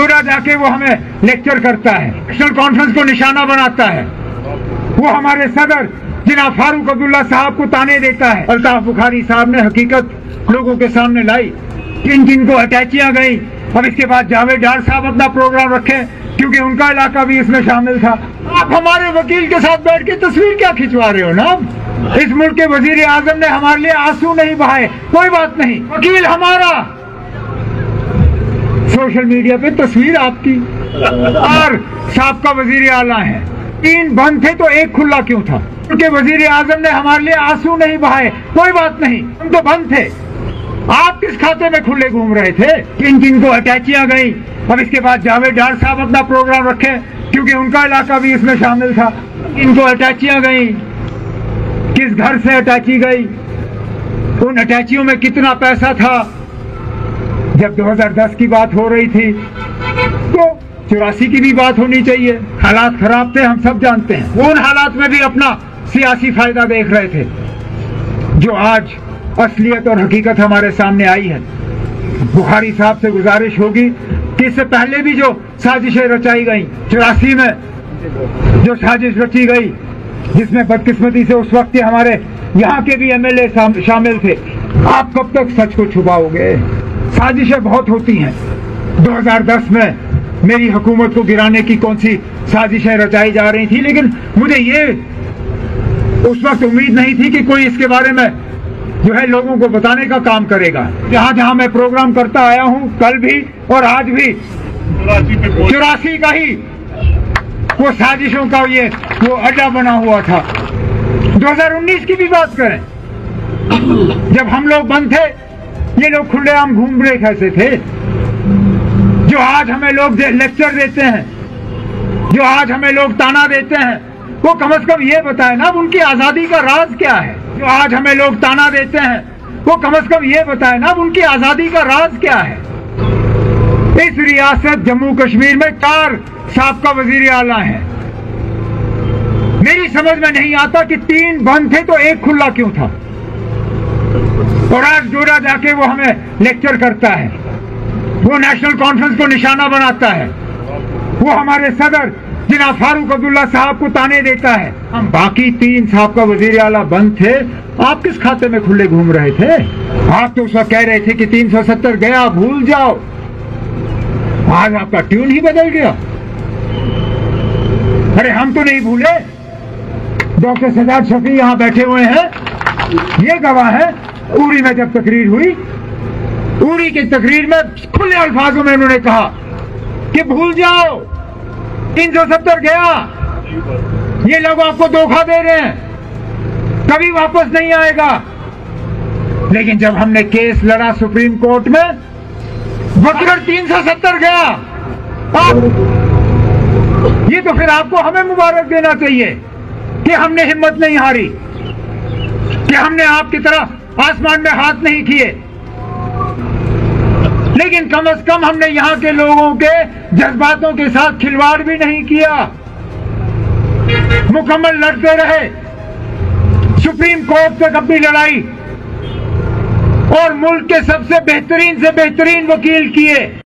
जोड़ा जाके वो हमें लेक्चर करता है, नेशनल कॉन्फ्रेंस को निशाना बनाता है। वो हमारे सदर जनाब फारूक अब्दुल्ला साहब को ताने देता है। अल्ताफ बुखारी साहब ने हकीकत लोगों के सामने लाई, किन किन को अटैचियां गई। अब इसके बाद जावेद डार साहब अपना प्रोग्राम रखे क्योंकि उनका इलाका भी इसमें शामिल था। आप हमारे वकील के साथ बैठ के तस्वीर क्या खिंचवा रहे हो ना? इस मुल्क के वजीर आजम ने हमारे लिए आंसू नहीं बहाए, कोई बात नहीं, वकील हमारा, सोशल मीडिया पे तस्वीर आपकी और साहब का वजीर आला है। 3 बंद थे तो 1 खुला क्यों था? क्योंकि वजीर आजम ने हमारे लिए आंसू नहीं बहाए, कोई बात नहीं, हम तो बंद थे। आप किस खाते में खुले घूम रहे थे? किन किन को अटैचियां गई। अब इसके बाद जावेद डार साहब अपना प्रोग्राम रखे क्योंकि उनका इलाका भी इसमें शामिल था। इनको अटैचियां गई, किस घर से अटैची गई, उन अटैचियों में कितना पैसा था। जब 2010 की बात हो रही थी तो 84 की भी बात होनी चाहिए। हालात खराब थे, हम सब जानते हैं। उन हालात में भी अपना सियासी फायदा देख रहे थे। जो आज असलियत और हकीकत हमारे सामने आई है, बुखारी साहब से गुजारिश होगी कि इससे पहले भी जो साजिशें रचाई गई, 84 में जो साजिश रची गई जिसमें बदकिस्मती से उस वक्त हमारे यहाँ के भी एमएलए शामिल थे, आप कब तक सच को छुपाओगे? साजिशें बहुत होती हैं। 2010 में मेरी हुकूमत को गिराने की कौन सी साजिशें रचाई जा रही थी, लेकिन मुझे ये उस वक्त उम्मीद नहीं थी कि कोई इसके बारे में जो है लोगों को बताने का काम करेगा। जहां जहां मैं प्रोग्राम करता आया हूं, कल भी और आज भी 84 का ही वो साजिशों का वो अड्डा बना हुआ था। 2019 की भी बात करें, जब हम लोग बंद थे, ये लोग खुलेआम घूम रहे कैसे थे? जो आज हमें लोग लेक्चर देते हैं, जो आज हमें लोग ताना देते हैं, वो कम से कम ये बताए ना उनकी आजादी का राज क्या है। जो आज हमें लोग ताना देते हैं, वो कम से कम ये बताए ना उनकी आजादी का राज क्या है। इस रियासत जम्मू कश्मीर में 4 साबका वजीर आला हैं। मेरी समझ में नहीं आता कि 3 बंद थे तो 1 खुला क्यों था। और आज जोड़ा जाके वो हमें लेक्चर करता है, वो नेशनल कॉन्फ्रेंस को निशाना बनाता है, वो हमारे सदर जनाब फारूक अब्दुल्ला साहब को ताने देता है। हम बाकी 3 साहब का वजीर आला बंद थे, आप किस खाते में खुले घूम रहे थे? आप तो उस वक्त कह रहे थे कि 370 गया, भूल जाओ। आज आपका ट्यून ही बदल गया। अरे हम तो नहीं भूले, डॉक्टर सजाद शफी यहाँ बैठे हुए हैं, ये गवाह है। उरी में जब तकरीर हुई, उरी की तकरीर में खुले अल्फाजों में उन्होंने कहा कि भूल जाओ, 370 गया, ये लोग आपको धोखा दे रहे हैं, कभी वापस नहीं आएगा। लेकिन जब हमने केस लड़ा सुप्रीम कोर्ट में, वक्र 370 गया। ये तो फिर आपको हमें मुबारक देना चाहिए कि हमने हिम्मत नहीं हारी, कि हमने आपकी तरह आसमान में हाथ नहीं किए, लेकिन कम से कम हमने यहाँ के लोगों के जज्बातों के साथ खिलवाड़ भी नहीं किया, मुकम्मल लड़ते रहे, सुप्रीम कोर्ट तक अपनी लड़ाई और मुल्क के सबसे बेहतरीन से बेहतरीन वकील किए।